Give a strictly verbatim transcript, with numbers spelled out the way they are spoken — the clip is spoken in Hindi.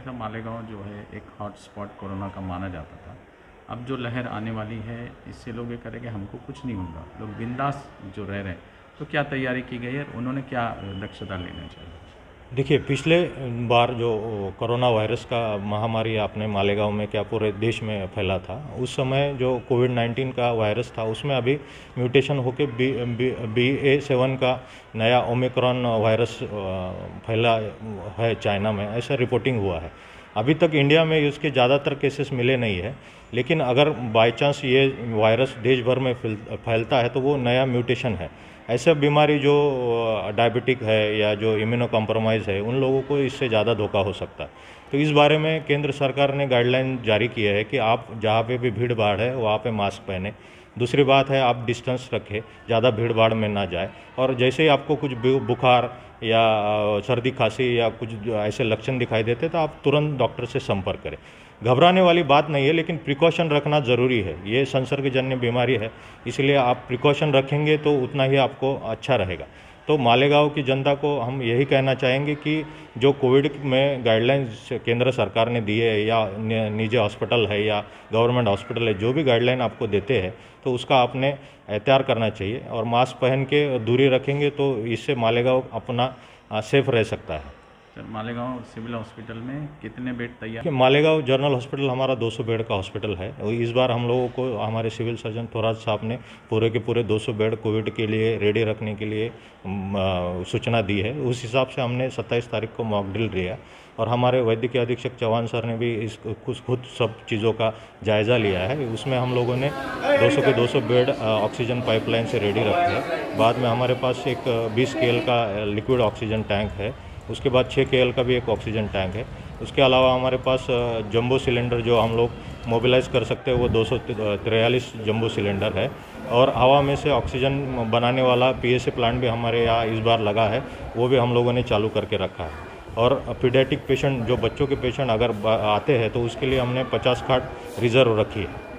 था मालेगांव जो है एक हॉट स्पॉट कोरोना का माना जाता था। अब जो लहर आने वाली है इससे लोग ये करें कि हमको कुछ नहीं होगा, लोग बिंदास जो रह रहे हैं। तो क्या तैयारी की गई है, उन्होंने क्या दक्षता लेना चाहिए? देखिए, पिछले बार जो कोरोना वायरस का महामारी आपने मालेगांव में क्या पूरे देश में फैला था, उस समय जो कोविड नाइन्टीन का वायरस था उसमें अभी म्यूटेशन होकर B B B A seven का नया ओमिक्रॉन वायरस फैला है चाइना में, ऐसा रिपोर्टिंग हुआ है। अभी तक इंडिया में इसके ज़्यादातर केसेस मिले नहीं है, लेकिन अगर बाई चांस ये वायरस देश भर में फैलता है तो वो नया म्यूटेशन है। ऐसा बीमारी जो डायबिटिक है या जो इम्यूनो कॉम्प्रोमाइज़ है, उन लोगों को इससे ज़्यादा धोखा हो सकता है। तो इस बारे में केंद्र सरकार ने गाइडलाइन जारी की है कि आप जहाँ पे भी भीड़ भाड़ है वहाँ पे मास्क पहने। दूसरी बात है, आप डिस्टेंस रखें, ज़्यादा भीड़ भाड़ में ना जाए। और जैसे ही आपको कुछ बुखार या सर्दी खांसी या कुछ ऐसे लक्षण दिखाई देते तो आप तुरंत डॉक्टर से संपर्क करें। घबराने वाली बात नहीं है, लेकिन प्रिकॉशन रखना ज़रूरी है। ये संसर्गजन्य बीमारी है, इसलिए आप प्रिकॉशन रखेंगे तो उतना ही आपको अच्छा रहेगा। तो मालेगांव की जनता को हम यही कहना चाहेंगे कि जो कोविड में गाइडलाइंस केंद्र सरकार ने दी है या निजी हॉस्पिटल है या गवर्नमेंट हॉस्पिटल है, जो भी गाइडलाइन आपको देते हैं तो उसका आपने एहतियात करना चाहिए और मास्क पहन के दूरी रखेंगे तो इससे मालेगांव अपना सेफ रह सकता है। सर, मालेगांव सिविल हॉस्पिटल में कितने बेड तैयार? मालेगांव जनरल हॉस्पिटल हमारा दो सौ बेड का हॉस्पिटल है। इस बार हम लोगों को हमारे सिविल सर्जन थोराज साहब ने पूरे के पूरे दो सौ बेड कोविड के लिए रेडी रखने के लिए सूचना दी है। उस हिसाब से हमने सत्ताईस तारीख को मॉक ड्रिल लिया और हमारे वैद्यकीय अधीक्षक चौहान सर ने भी इस कुछ खुद सब चीज़ों का जायज़ा लिया है। उसमें हम लोगों ने दो सौ के दो सौ बेड ऑक्सीजन पाइपलाइन से रेडी रखे हैं। बाद में हमारे पास एक बीस के एल का लिक्विड ऑक्सीजन टैंक है, उसके बाद छः के एल का भी एक ऑक्सीजन टैंक है। उसके अलावा हमारे पास जंबो सिलेंडर जो हम लोग मोबिलाइज़ कर सकते हैं वो दो सौ तिरयालीस जंबो सिलेंडर है। और हवा में से ऑक्सीजन बनाने वाला पी एस ए प्लांट भी हमारे यहाँ इस बार लगा है, वो भी हम लोगों ने चालू करके रखा है। और पीडियाट्रिक पेशेंट जो बच्चों के पेशेंट अगर आते हैं तो उसके लिए हमने पचास खाट रिज़र्व रखी है।